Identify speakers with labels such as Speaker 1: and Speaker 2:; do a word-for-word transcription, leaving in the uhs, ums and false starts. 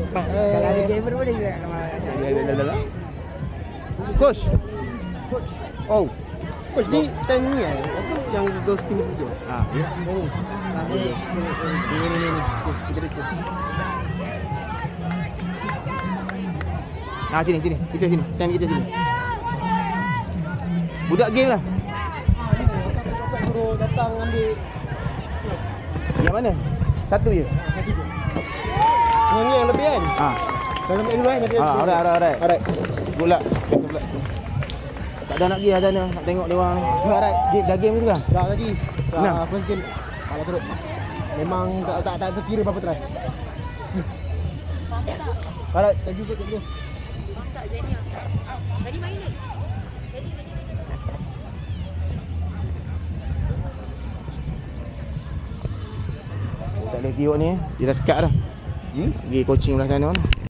Speaker 1: Kalau ada gamer boleh juga nama.
Speaker 2: Coach.
Speaker 1: Coach.
Speaker 2: Oh.
Speaker 1: Coach ni time ni eh. Apa yang girls team tu?
Speaker 2: Ah, ya.
Speaker 1: Ni. Ni ni ni ni. Kita di sini.
Speaker 2: Ah, sini sini. Kita sini. Time kita sini. Budak game lah.
Speaker 1: Guru datang ambil.
Speaker 2: Yang mana? Satu je.
Speaker 1: Satu je. Yang ni yang lebih kan?
Speaker 2: Ah.
Speaker 1: Kalau ambil dulu eh.
Speaker 2: Ah, alright alright alright.
Speaker 1: Alright.
Speaker 2: Good luck. Best of luck. Tak ada nak pergi ada nak tengok dia orang. Alright, game dah game juga.
Speaker 1: Dah lagi.
Speaker 2: Enam.
Speaker 1: Dah first game. Kalau teruk. Memang tak tak tak terkira berapa try. Alright, thank you thank you.
Speaker 3: Tak Zenia. Tadi main ni. Tadi
Speaker 2: Tak boleh tiup ni. Dia dah sekat dah.
Speaker 1: Hmm?
Speaker 2: Pergi coaching belah sana.